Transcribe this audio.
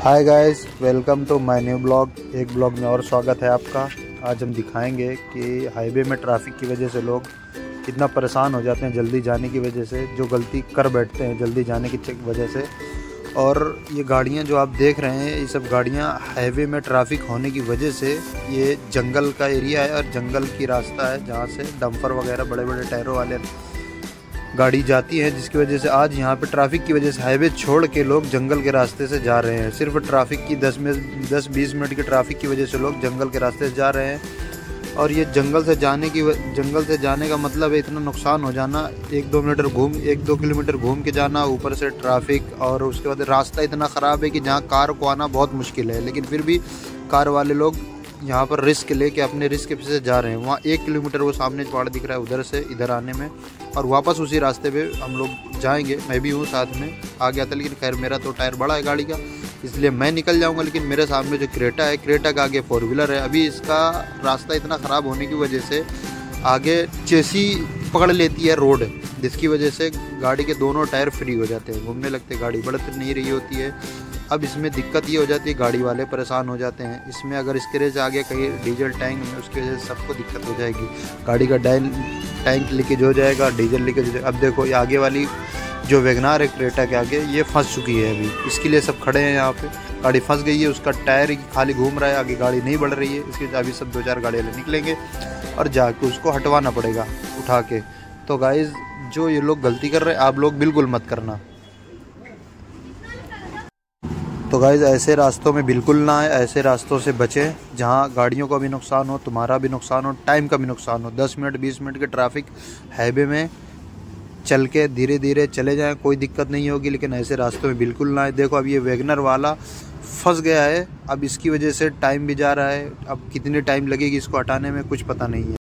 Hi guys, welcome to my new blog. एक blog में और स्वागत है आपका। आज हम दिखाएंगे कि हाईवे में ट्रैफिक की वजह से लोग कितना परेशान हो जाते हैं जल्दी जाने की वजह से, जो गलती कर बैठते हैं जल्दी जाने की वजह से। और ये गाड़ियां जो आप देख रहे हैं, ये सब गाड़ियां हाईवे में ट्रैफिक होने की वजह से, ये जंगल का एरिया है और जंगल की रास्ता है जहाँ से डंपर वगैरह बड़े बड़े टायरों वाले गाड़ी जाती है, जिसकी वजह से आज यहाँ पे ट्रैफिक की वजह से हाईवे छोड़ के लोग जंगल के रास्ते से जा रहे हैं। सिर्फ ट्रैफिक की 10-20 मिनट की ट्रैफिक की वजह से लोग जंगल के रास्ते से जा रहे हैं। और ये जंगल से जाने का मतलब है इतना नुकसान हो जाना। 1-2 किलोमीटर घूम के जाना, ऊपर से ट्रैफिक, और उसके बाद रास्ता इतना ख़राब है कि जहाँ कार को आना बहुत मुश्किल है। लेकिन फिर भी कार वाले लोग यहाँ पर रिस्क लेके अपने रिस्क से जा रहे हैं। वहाँ 1 किलोमीटर वो सामने पहाड़ दिख रहा है, उधर से इधर आने में, और वापस उसी रास्ते पे हम लोग जाएंगे। मैं भी हूँ साथ में, आ गया था, लेकिन खैर मेरा तो टायर बड़ा है गाड़ी का, इसलिए मैं निकल जाऊँगा। लेकिन मेरे सामने जो क्रेटा है, क्रेटा का आगे 4 व्हीलर है। अभी इसका रास्ता इतना ख़राब होने की वजह से आगे चेसी पकड़ लेती है रोड, जिसकी वजह से गाड़ी के दोनों टायर फ्री हो जाते हैं, घूमने लगते हैं, गाड़ी बढ़ नहीं रही होती है। अब इसमें दिक्कत ये हो जाती है, गाड़ी वाले परेशान हो जाते हैं। इसमें अगर स्क्रैच आ गया कहीं डीजल टैंक में, उसकी वजह से सबको दिक्कत हो जाएगी। गाड़ी का टैंक लीकेज हो जाएगा, डीजल लीकेज हो जाएगा। अब देखो ये आगे वाली जो वैगनार है क्रेटा के आगे, ये फंस चुकी है अभी, इसके लिए सब खड़े हैं यहाँ पे। गाड़ी फंस गई है, उसका टायर खाली घूम रहा है, आगे गाड़ी नहीं बढ़ रही है। इसके अभी सब 2-4 गाड़ी वाले निकलेंगे और जाके उसको हटवाना पड़ेगा उठा के। तो गाइज़, जो ये लोग गलती कर रहे हैं, आप लोग बिल्कुल मत करना। तो गाइज़, ऐसे रास्तों में बिल्कुल ना आए, ऐसे रास्तों से बचें जहां गाड़ियों का भी नुकसान हो, तुम्हारा भी नुकसान हो, टाइम का भी नुकसान हो। 10 मिनट 20 मिनट के ट्रैफिक हाईवे में चल के धीरे धीरे चले जाएं, कोई दिक्कत नहीं होगी। लेकिन ऐसे रास्तों में बिल्कुल ना आए। देखो अब ये वैगनर वाला फंस गया है, अब इसकी वजह से टाइम भी जा रहा है। अब कितनी टाइम लगेगी इसको हटाने में कुछ पता नहीं है।